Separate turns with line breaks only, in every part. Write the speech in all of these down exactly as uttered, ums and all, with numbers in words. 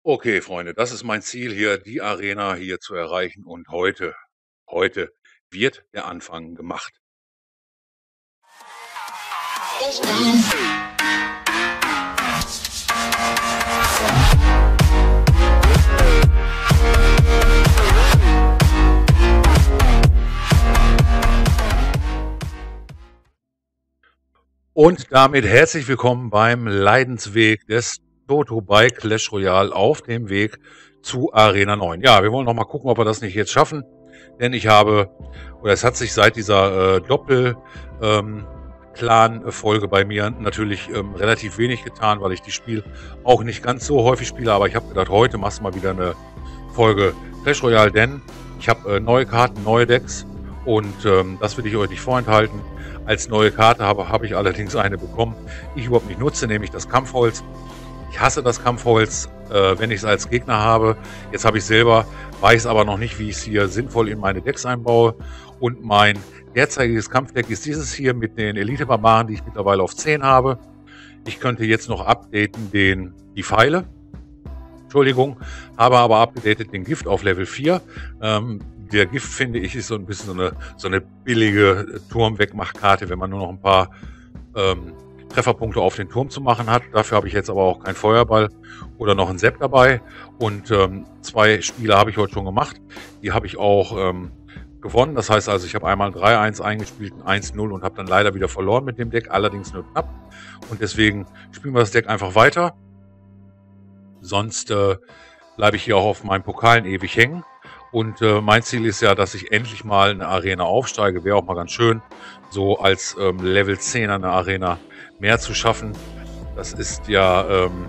Okay, Freunde, das ist mein Ziel hier, die Arena hier zu erreichen und heute heute wird der Anfang gemacht. Und damit herzlich willkommen beim Leidensweg des Toto bei Clash Royale auf dem Weg zu Arena neun. Ja, wir wollen noch mal gucken, ob wir das nicht jetzt schaffen, denn ich habe, oder es hat sich seit dieser äh, Doppel ähm, Clan-Folge bei mir natürlich ähm, relativ wenig getan, weil ich die Spiel auch nicht ganz so häufig spiele, aber ich habe gedacht, heute machst du mal wieder eine Folge Clash Royale, denn ich habe äh, neue Karten, neue Decks und ähm, das will ich euch nicht vorenthalten. Als neue Karte habe, habe ich allerdings eine bekommen, die ich überhaupt nicht nutze, nämlich das Kampfholz. Ich hasse das Kampfholz, äh, wenn ich es als Gegner habe. Jetzt habe ich selber, weiß aber noch nicht, wie ich es hier sinnvoll in meine Decks einbaue. Und mein derzeitiges Kampfdeck ist dieses hier mit den Elite-Barbaren, die ich mittlerweile auf zehn habe. Ich könnte jetzt noch updaten den, die Pfeile. Entschuldigung, habe aber abgedatet den Gift auf Level vier. Ähm, der Gift, finde ich, ist so ein bisschen so eine, so eine billige Turmwegmachkarte, wenn man nur noch ein paar ähm, Trefferpunkte auf den Turm zu machen hat. Dafür habe ich jetzt aber auch keinen Feuerball oder noch einen Sepp dabei. Und ähm, zwei Spiele habe ich heute schon gemacht. Die habe ich auch ähm, gewonnen. Das heißt also, ich habe einmal ein drei eins eingespielt, ein eins null und habe dann leider wieder verloren mit dem Deck, allerdings nur knapp. Und deswegen spielen wir das Deck einfach weiter. Sonst äh, bleibe ich hier auch auf meinen Pokalen ewig hängen. Und äh, mein Ziel ist ja, dass ich endlich mal eine Arena aufsteige. Wäre auch mal ganz schön, so als ähm, Level zehner eine Arena mehr zu schaffen. Das ist ja ähm,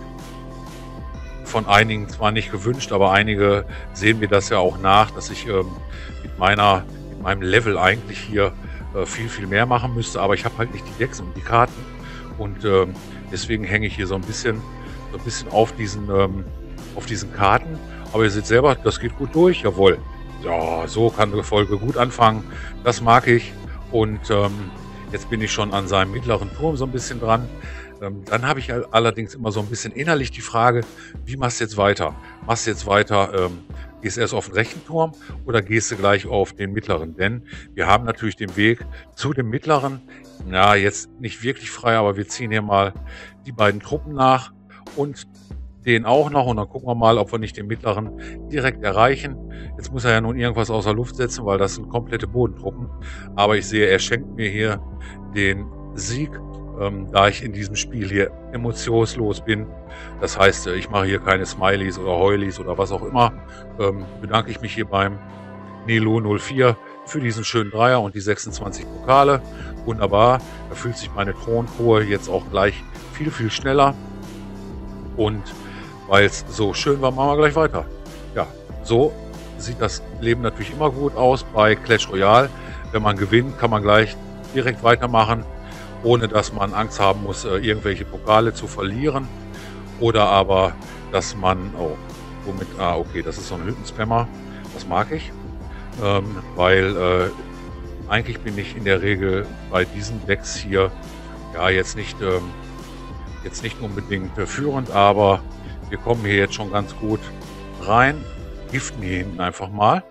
von einigen zwar nicht gewünscht, aber einige sehen mir das ja auch nach, dass ich ähm, mit, meiner, mit meinem Level eigentlich hier äh, viel, viel mehr machen müsste. Aber ich habe halt nicht die Decks und die Karten. Und ähm, deswegen hänge ich hier so ein bisschen, so ein bisschen auf diesen, ähm, auf diesen Karten. Aber ihr seht selber, das geht gut durch. Jawohl. Ja, so kann die Folge gut anfangen. Das mag ich. Und ähm, jetzt bin ich schon an seinem mittleren Turm so ein bisschen dran. Ähm, dann habe ich allerdings immer so ein bisschen innerlich die Frage, wie machst du jetzt weiter? Machst du jetzt weiter, ähm, gehst du erst auf den rechten Turm oder gehst du gleich auf den mittleren? Denn wir haben natürlich den Weg zu dem mittleren, na, jetzt nicht wirklich frei, aber wir ziehen hier mal die beiden Truppen nach und den auch noch und dann gucken wir mal, ob wir nicht den mittleren direkt erreichen. Jetzt muss er ja nun irgendwas außer Luft setzen, weil das sind komplette Bodentruppen. Aber ich sehe, er schenkt mir hier den Sieg, ähm, da ich in diesem Spiel hier emotionslos bin. Das heißt, ich mache hier keine Smileys oder Heulis oder was auch immer. Ähm, bedanke ich mich hier beim Nilo null vier für diesen schönen Dreier und die sechsundzwanzig Pokale. Wunderbar, da fühlt sich meine Thronkohle jetzt auch gleich viel, viel schneller. Und weil es so schön war, machen wir gleich weiter. Ja, so sieht das Leben natürlich immer gut aus bei Clash Royale. Wenn man gewinnt, kann man gleich direkt weitermachen, ohne dass man Angst haben muss, irgendwelche Pokale zu verlieren. Oder aber, dass man, oh, womit, ah, okay, das ist so ein Hüttenspammer, das mag ich. Ähm, weil äh, eigentlich bin ich in der Regel bei diesen Decks hier, ja, jetzt nicht, ähm, jetzt nicht unbedingt äh, führend, aber wir kommen hier jetzt schon ganz gut rein, giften hier hinten einfach mal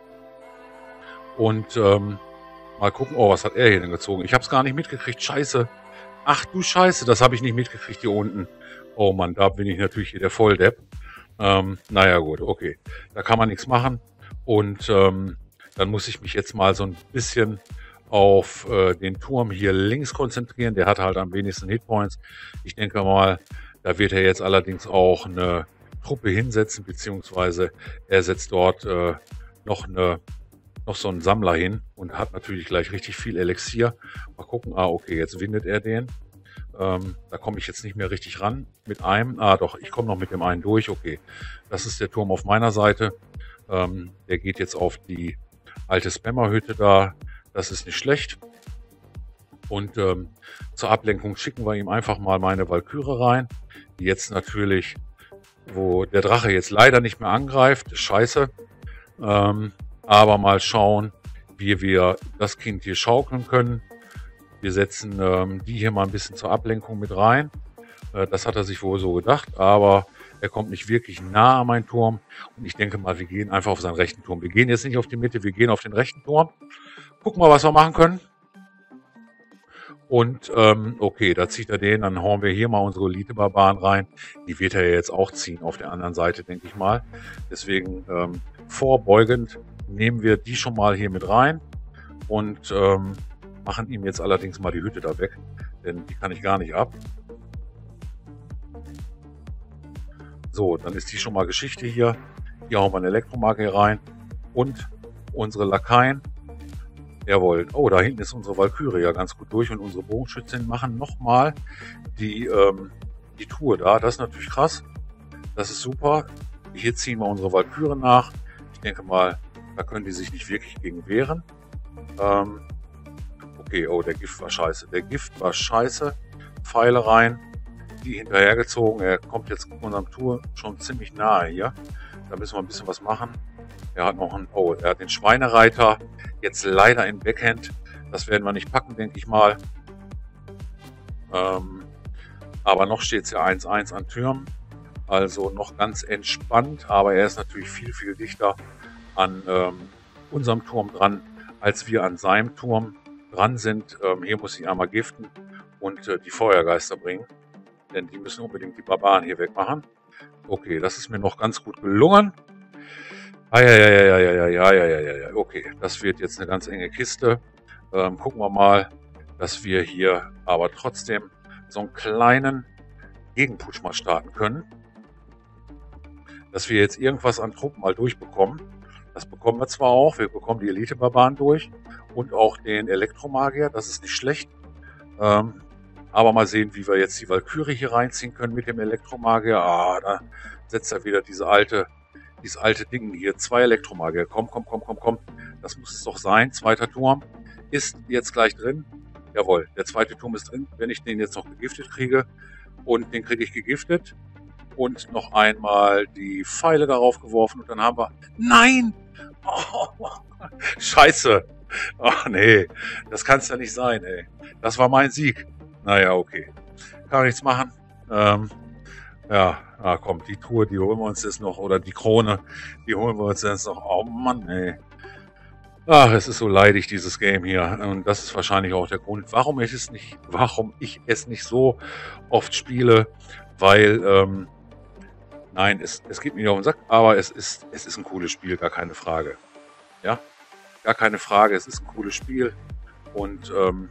und ähm, mal gucken, oh, was hat er hier denn gezogen? Ich habe es gar nicht mitgekriegt, scheiße. Ach du Scheiße, das habe ich nicht mitgekriegt hier unten. Oh Mann, da bin ich natürlich hier der Volldepp. Ähm, naja gut, okay, da kann man nichts machen und ähm, dann muss ich mich jetzt mal so ein bisschen auf äh, den Turm hier links konzentrieren. Der hat halt am wenigsten Hitpoints. Ich denke mal, da wird er jetzt allerdings auch eine Truppe hinsetzen, beziehungsweise er setzt dort äh, noch, eine, noch so einen Sammler hin und hat natürlich gleich richtig viel Elixier. Mal gucken, ah okay, jetzt windet er den. Ähm, da komme ich jetzt nicht mehr richtig ran mit einem. Ah doch, ich komme noch mit dem einen durch, okay. Das ist der Turm auf meiner Seite. Ähm, der geht jetzt auf die alte Spammerhütte da. Das ist nicht schlecht. Und ähm, zur Ablenkung schicken wir ihm einfach mal meine Walküre rein, die jetzt natürlich, wo der Drache jetzt leider nicht mehr angreift, scheiße. Ähm, aber mal schauen, wie wir das Kind hier schaukeln können. Wir setzen ähm, die hier mal ein bisschen zur Ablenkung mit rein. Äh, das hat er sich wohl so gedacht, aber Er kommt nicht wirklich nah an meinen Turm. Und ich denke mal, wir gehen einfach auf seinen rechten Turm. Wir gehen jetzt nicht auf die Mitte, wir gehen auf den rechten Turm. Gucken mal, was wir machen können. Und ähm, okay, da zieht er den, dann hauen wir hier mal unsere Elite-Barbaren rein. Die wird er ja jetzt auch ziehen auf der anderen Seite, denke ich mal. Deswegen ähm, vorbeugend nehmen wir die schon mal hier mit rein und ähm, machen ihm jetzt allerdings mal die Hütte da weg, denn die kann ich gar nicht ab. So, dann ist die schon mal Geschichte hier. Hier hauen wir eine Elektromarke rein und unsere Lakaien. Jawohl. Oh, da hinten ist unsere Valkyrie ja ganz gut durch und unsere Bogenschützen machen nochmal die, ähm, die Truhe da. Das ist natürlich krass. Das ist super. Hier ziehen wir unsere Valkyrie nach. Ich denke mal, da können die sich nicht wirklich gegen wehren. Ähm, okay, oh, der Gift war scheiße. Der Gift war scheiße. Pfeile rein. Die hinterhergezogen. Er kommt jetzt unserem Tour schon ziemlich nahe hier. Da müssen wir ein bisschen was machen. Er hat noch einen, oh, er hat den Schweinereiter. Jetzt leider in Backhand. Das werden wir nicht packen, denke ich mal. Ähm, aber noch steht es ja eins eins an Türmen. Also noch ganz entspannt. Aber er ist natürlich viel, viel dichter an ähm, unserem Turm dran, als wir an seinem Turm dran sind. Ähm, hier muss ich einmal giften und äh, die Feuergeister bringen. Denn die müssen unbedingt die Barbaren hier wegmachen. Okay, das ist mir noch ganz gut gelungen. Ah, ja, ja, ja, ja, ja, ja, ja, ja, ja, ja, okay, das wird jetzt eine ganz enge Kiste. Ähm, gucken wir mal, dass wir hier aber trotzdem so einen kleinen Gegenputsch mal starten können. Dass wir jetzt irgendwas an Truppen mal durchbekommen. Das bekommen wir zwar auch, wir bekommen die Elite-Barbaren durch und auch den Elektromagier, das ist nicht schlecht. Ähm, aber mal sehen, wie wir jetzt die Valkyrie hier reinziehen können mit dem Elektromagier. Ah, da setzt er wieder diese alte... Dieses alte Ding hier, zwei Elektromagier. Komm, komm, komm, komm, komm. Das muss es doch sein. Zweiter Turm ist jetzt gleich drin. Jawohl, der zweite Turm ist drin. Wenn ich den jetzt noch gegiftet kriege und den kriege ich gegiftet und noch einmal die Pfeile darauf geworfen und dann haben wir... Nein! Oh, scheiße! Ach nee, das kann es ja nicht sein, ey. Das war mein Sieg. Naja, okay. Kann nichts machen. Ähm... Ja, ah, komm, die Truhe, die holen wir uns jetzt noch, oder die Krone, die holen wir uns jetzt noch. Oh Mann, ey. Ach, es ist so leidig, dieses Game hier. Und das ist wahrscheinlich auch der Grund, warum ich es nicht, warum ich es nicht so oft spiele. Weil, ähm, nein, es, es geht mir nicht auf den Sack, aber es ist, es ist ein cooles Spiel, gar keine Frage. Ja, gar keine Frage, es ist ein cooles Spiel. Und, ähm,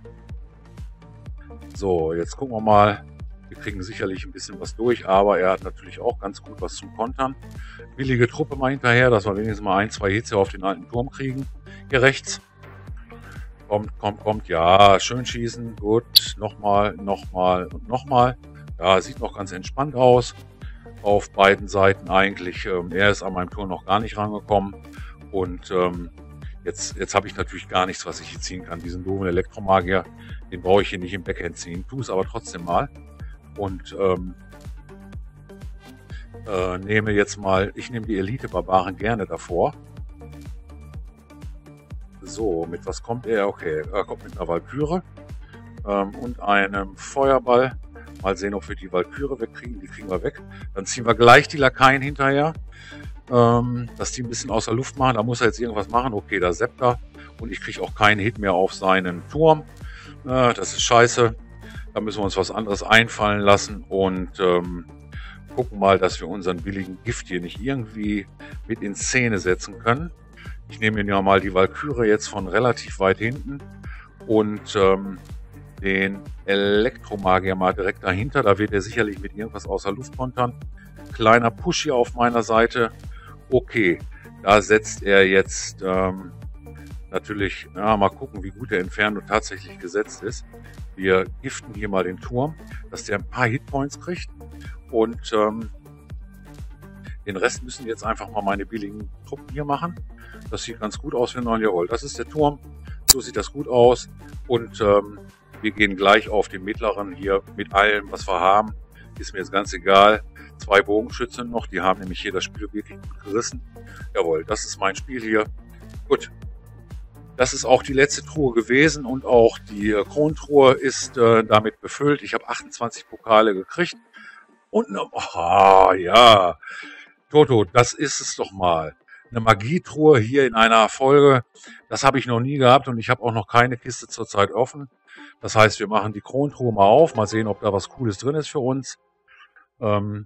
so, jetzt gucken wir mal. Wir kriegen sicherlich ein bisschen was durch, aber er hat natürlich auch ganz gut was zum Kontern. Billige Truppe mal hinterher, dass wir wenigstens mal ein, zwei Hits hier auf den alten Turm kriegen. Hier rechts. Kommt, kommt, kommt. Ja, schön schießen. Gut. Nochmal, nochmal und nochmal. Ja, sieht noch ganz entspannt aus. Auf beiden Seiten eigentlich. Ähm, er ist an meinem Turm noch gar nicht rangekommen. Und ähm, jetzt, jetzt habe ich natürlich gar nichts, was ich hier ziehen kann. Diesen doofen Elektromagier, den brauche ich hier nicht im Backhand ziehen. Tu es aber trotzdem mal. Und ähm, äh, nehme jetzt mal, ich nehme die Elite-Barbaren gerne davor. So, mit was kommt er? Okay, er kommt mit einer Valkyrie ähm, und einem Feuerball. Mal sehen, ob wir die Valkyrie wegkriegen. Die kriegen wir weg. Dann ziehen wir gleich die Lakaien hinterher, ähm, dass die ein bisschen außer Luft machen. Da muss er jetzt irgendwas machen. Okay, da seppt er. Und ich kriege auch keinen Hit mehr auf seinen Turm. Äh, das ist scheiße. Da müssen wir uns was anderes einfallen lassen und ähm, gucken mal, dass wir unseren billigen Gift hier nicht irgendwie mit in Szene setzen können. Ich nehme mir ja mal die Valkyrie jetzt von relativ weit hinten und ähm, den Elektromagier mal direkt dahinter. Da wird er sicherlich mit irgendwas außer Luft kontern. Kleiner Push hier auf meiner Seite. Okay, da setzt er jetzt ähm, natürlich, ja, mal gucken, wie gut der Inferno tatsächlich gesetzt ist. Wir giften hier mal den Turm, dass der ein paar Hitpoints kriegt. Und ähm, den Rest müssen jetzt einfach mal meine billigen Truppen hier machen. Das sieht ganz gut aus für neun. Jawohl, das ist der Turm. So sieht das gut aus. Und ähm, wir gehen gleich auf den mittleren hier mit allem, was wir haben. Ist mir jetzt ganz egal. Zwei Bogenschützen noch, die haben nämlich hier das Spiel wirklich gut gerissen. Jawohl, das ist mein Spiel hier. Gut. Das ist auch die letzte Truhe gewesen und auch die äh, Krontruhe ist äh, damit befüllt. Ich habe achtundzwanzig Pokale gekriegt. Und eine, ah, ja, Toto, das ist es doch mal. Eine Magietruhe hier in einer Folge. Das habe ich noch nie gehabt und ich habe auch noch keine Kiste zurzeit offen. Das heißt, wir machen die Krontruhe mal auf, mal sehen, ob da was Cooles drin ist für uns. Ähm,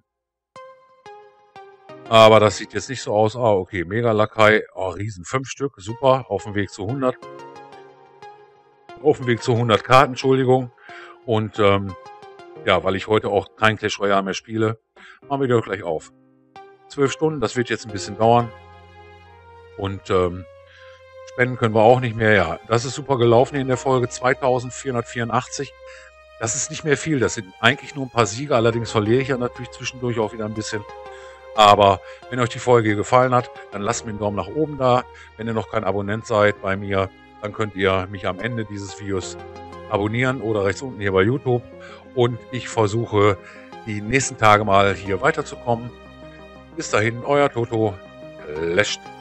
aber das sieht jetzt nicht so aus. Ah, okay, Mega Lakai, oh, riesen, fünf Stück, super, auf dem Weg zu hundert. Auf dem Weg zu hundert Karten, Entschuldigung. Und ähm, ja, weil ich heute auch kein Clash Royale mehr spiele, machen wir die doch gleich auf. zwölf Stunden, das wird jetzt ein bisschen dauern. Und ähm, spenden können wir auch nicht mehr. Ja, das ist super gelaufen in der Folge zweitausendvierhundertvierundachtzig. Das ist nicht mehr viel. Das sind eigentlich nur ein paar Siege. Allerdings verliere ich ja natürlich zwischendurch auch wieder ein bisschen. Aber wenn euch die Folge gefallen hat, dann lasst mir einen Daumen nach oben da. Wenn ihr noch kein Abonnent seid bei mir, dann könnt ihr mich am Ende dieses Videos abonnieren oder rechts unten hier bei YouTube. Und ich versuche die nächsten Tage mal hier weiterzukommen. Bis dahin, euer Toto. Lässt.